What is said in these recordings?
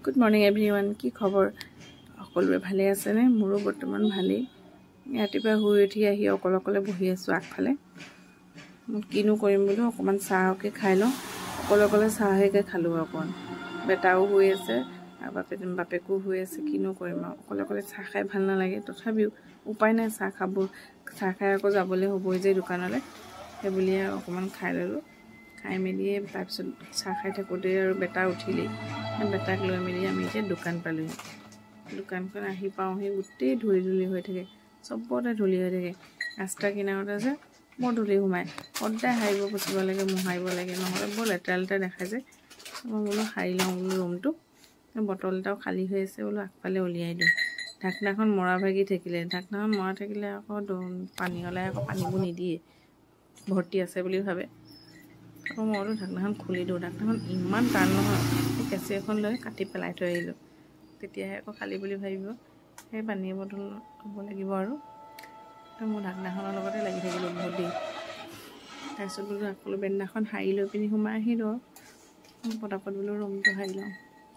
Good morning everyone. কি খবৰ সকলোৰে ভালে আছে নে মোৰো বৰ্তমান ভালেই ৰাতিপুৱা শুই উঠি আহি অকলে বহি আছো আগফালে কিনো কৰিম বুলি অকমান চাহকে খাই লওঁ অকলে চাহকে খালো অকন বেটাও হৈ আছে আৰু বাপেকো হৈ আছে কিনো কৰিম অকলে চাহ খাই ভাল নালাগে তথাপিও উপায় নাই চাহ খাই আকৌ যাবলৈ হ'বই যে দোকানলৈ সেই বুলি অকমান খাই ললো খাই মেলিয়ে তাৰপিছত চাহ খাই থাকোতে আৰু বেটা উঠিলে বেটাক লৈ মেলি আমি এতিয়া দোকান পালো দোকানখন আহি পাওঁহি গোটেই ধুলি হৈ থাকে চবতে ধুলি হৈ থাকে ৰাস্তা কিনাৰতে আছে বৰ ধুলি সোমাই সদায় হাৰিব পুছিব লাগে মোহাৰিব লাগে নহ'লে বৰ লেতেৰা দেখায় যে মই বোলো হাৰি লওঁ বোলো ৰুমটো বটল এটাও খালী হৈ আছে বোলো আগফালে উলিয়াই দিওঁ ঢাকনাখন মৰা ভাগি থাকিলে ঢাকনাখন মৰা থাকিলে আকৌ পানী ওলাই আকৌ পানীবোৰ নিদিয়ে ভৰ্তি আছে বুলি ভাবে আকৌ মই ঢাকনাখন খুলি দিওঁ ঢাকনাখন ইমান টান নহয় কেঁচি এখন লৈ কাটি পেলাই থৈ আহিলোঁ তেতিয়াহে আকৌ খালী বুলি ভাবিব সেই পানী বটল হ'ব লাগিব আৰু মোৰ ঢাকনাখনৰ লগতে লাগি থাকিলোঁ বহুত দেৰি তাৰপিছত বোলো আকৌ বেদনাখন সাৰি লৈ পিনি সোমাই আহিলোঁ পটাপট বোলো ৰুমটো সাৰি লওঁ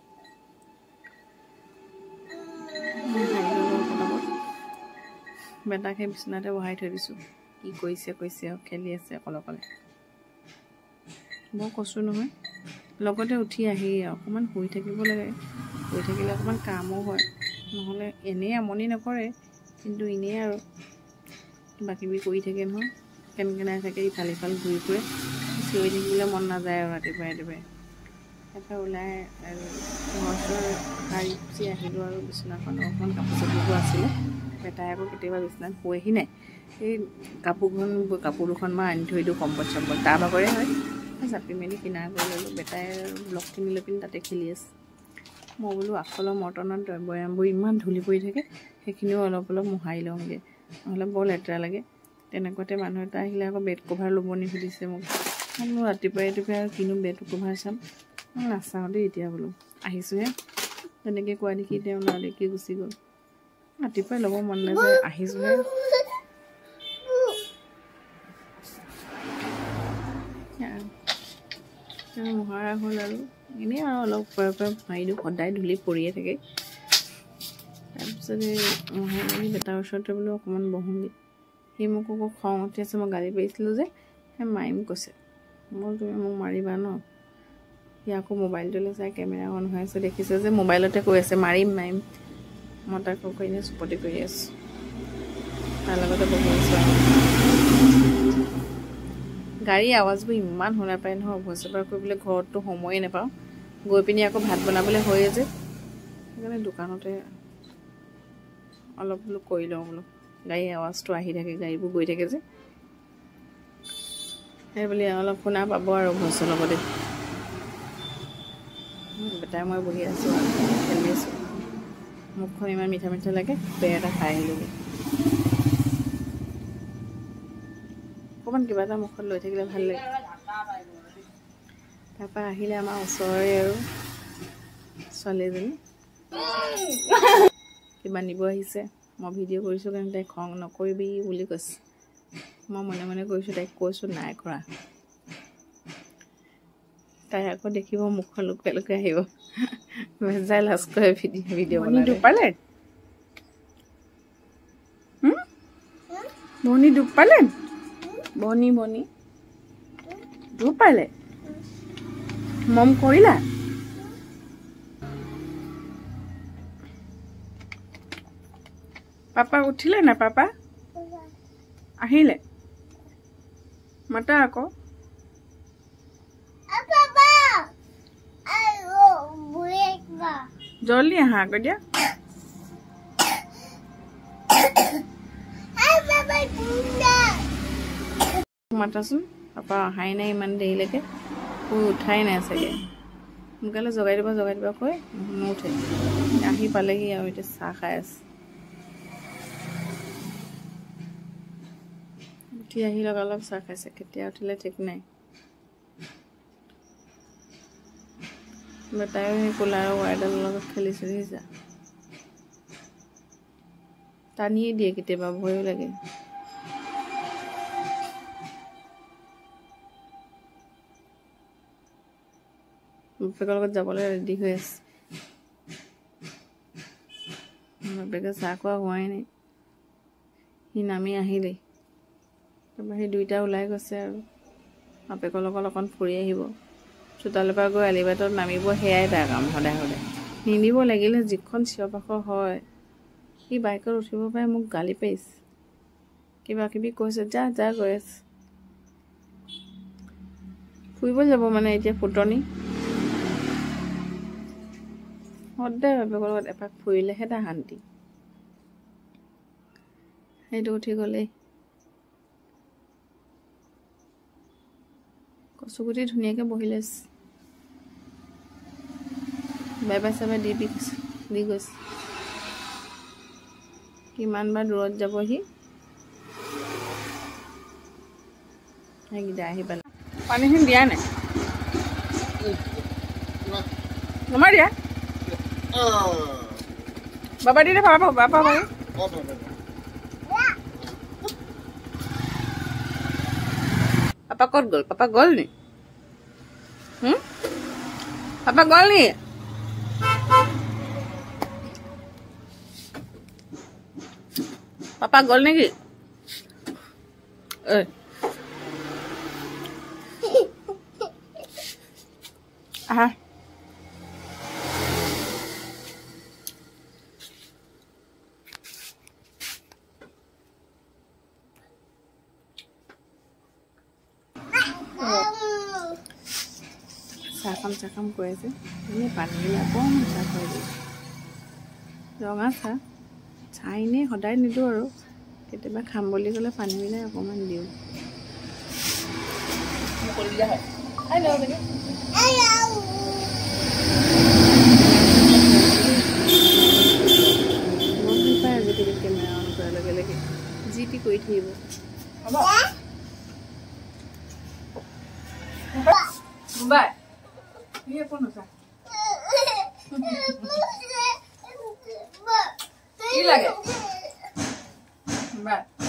বেটাকে বিচনাতে বহাই থৈ দিছোঁ কি কৰিছে আৰু খেলি আছে অকলে মই কৈছোঁ নহয় লগতে উঠি আহি অকণমান শুই থাকিব লাগে শুই থাকিলে অকণমান কামো হয় নহ'লে এনেই আমনি নকৰে কিন্তু এনেই আৰু কিবা কিবি কৰি থাকে নহয় কেনেকেনাই থাকে ইফাল ঘূৰি ফুৰে চিঞৰি থাকিবলৈ মন নাযায় আৰু ৰাতিপুৱাই তাৰপৰা ওলাই আৰু ঘৰ সাৰি পুচি আহিলোঁ আৰু বিচনাখন অকণমান কাপোৰ চাপোৰবোৰ আছিলে বেটাই আকৌ কেতিয়াবা বিচনাত শুৱেহি নাই সেই কাপোৰ দুখন মই আনি থৈ দিওঁ কম্বল চম্বল তাৰ ভাগৰে হয় জাপি মেলি কিনাৰ কৰি ল'লোঁ বেটাই ব্লক কিনি লৈ পিনি তাতে খেলি আছে মই বোলো আগফালৰ মৰ্টনত বৈয়ামবোৰ ইমান ধূলি পৰি থাকে সেইখিনিও অলপ মোহাৰি লওঁগৈ নহ'লে বৰ লেতেৰা লাগে তেনেকুৱাতে মানুহ এটা আহিলে আকৌ বেড কভাৰ ল'ব নি সুধিছে মোক মই ৰাতিপুৱাই আৰু কিনো বেড কভাৰ চাম মই নাচাওঁ দেই এতিয়া বোলো আহিছোঁহে তেনেকৈ কোৱা দেখি তেওঁ লৰালৰিকৈ গুচি গ'ল ৰাতিপুৱাই ল'ব মন নাযায় আহিছোঁহে মোহাৰা হ'ল আৰু এনেই আৰু অলপ মাৰি দিওঁ সদায় ধূলি পৰিয়ে থাকে তাৰপিছত মোহাৰি মেলি বেটাৰ ওচৰতে বোলো অকণমান বহোঁগৈ সি মোক আকৌ খং উঠি আছে মই গালি পাৰিছিলোঁ যে সেই মাৰিম কৈছে মই তুমি মোক মাৰিবা ন সি আকৌ মোবাইলটোলৈ চাই কেমেৰা অন হৈ আছে দেখিছে যে মোবাইলতে কৈ আছে মাৰিম মই তাক কৈ এনেই চুপতি কৰি আছোঁ তাৰ লগতে বহি আছোঁ গাড়ী আৱাজবোৰ ইমান শুনা পায় নহয় অভ্যাস কৰিবলৈ ঘৰততো সময়ে নাপাওঁ গৈ পিনি আকৌ ভাত বনাবলৈ হয়ে যে সেইকাৰণে দোকানতে অলপ বোলো কৰি লওঁ বোলো গাড়ী আৱাজটো আহি থাকে গাড়ীবোৰ গৈ থাকে যে সেই বুলি অলপ শুনা পাব আৰু ভইচৰ লগতে বেটাই মই বহি আছোঁ আৰু খেলি আছোঁ মুখখন ইমান মিঠা লাগে বেৰ এটা খাই আহিলোঁ অকণমান কিবা এটা মুখত লৈ থাকিলে ভাল লাগে তাৰপৰা আহিলে আমাৰ ওচৰৰে আৰু ছোৱালী এজনী কিবা নিব আহিছে মই ভিডিঅ' কৰিছোঁ কাৰণে তাইক খং নকৰিবি বুলি কৈছে মই মনে কৰিছোঁ তাইক কৈছোঁ নাই কৰা তাই আকৌ দেখিব মুখখন লুকাই আহিব ভেজাই লাজ কৰে ভিডিঅ' বনাই দুখ পালে বনি দুখ পালে বনি দুখ পালে মম কৰিলা পাপা উঠিলে না পাপা আহিলে মাতা আকৌ জলদি আহা আকৌ দিয়া মাতাচোন পাপা অহাই নাই ইমান দেৰিলৈকে শুই উঠাই নাই চাগে সোনকালে জগাই দিবা কৈ নুঠে আহি পালেহি আৰু এতিয়া চাহ খাই আছে উঠি আহি লগালগ চাহ খাইছে কেতিয়া উঠিলে ঠিক নাই বেটায়ো সেই কুলাৰৰ ৱাৰডালৰ লগত খেলিছে যা টানিয়ে দিয়ে কেতিয়াবা ভয়ো লাগে বাপেকৰ লগত যাবলৈ ৰেডি হৈ আছে বাপেকে চাহ খোৱা হোৱাই নাই সি নামি আহিলেই তাৰপৰা সেই দুইটা ওলাই গৈছে আৰু বাপেকৰ লগত অকণ ফুৰি আহিব চোতালৰ পৰা গৈ আলিবাটত নামিব সেয়াই তাৰ কাম সদায় নিদিব লাগিলে যিখন চিঞৰ বাখৰ হয় সি বাইকত উঠিব পাৰে মোক গালি পাৰিছে কিবা কিবি কৈছে যা যা গৈ আছে ফুৰিব যাব মানে এতিয়া ফুটনি সদায় বাপেকৰ লগত এপাক ফুৰিলেহে তাৰ শান্তি সেইটো উঠি গ'লেই কচুগুটি ধুনীয়াকৈ বহি লৈছে বাই বাই চাবাই দি গৈছে কিমান বাৰ দূৰত যাব সি সেইকেইটা আহি পেলাই পানীখিনি দিয়া নাই নমাই দিয়া বাবা দি দে বাবা পাপা ক'ত গ'ল পাপা গ'ল নি পাপা গ'ল নি পাপা গ'ল নেকি আহা চাহকাম কৈ আছে এনেই পানীবিলাক অকণ চাহ খুৱাই দিওঁ ৰঙা চাহ এনেই সদায় নিদিওঁ আৰু কেতিয়াবা খাম বুলি ক'লে পানীবিলাক অকণমান দিওঁ মন পায় আজিকালি কেমেৰা অন কৰাৰ লগে লগে যি টি কৰি থাকিব বাই কি লাগে বাই